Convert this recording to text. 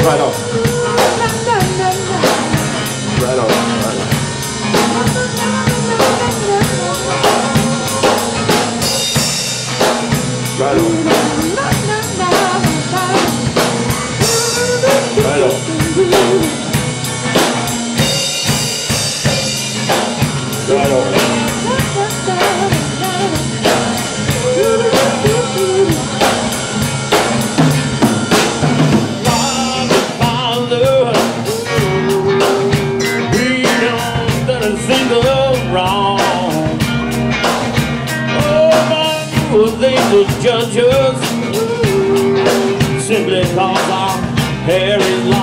Right on. Right on. Right on. Right on. Right on. Right on. They would judge us simply cause our hair is long.